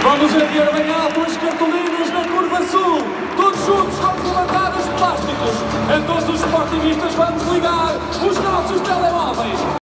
Vamos erguer bem alto as cartolinas na curva sul. Todos juntos vamos levantar os plásticos. A todos os sportingistas vamos ligar os nossos telemóveis.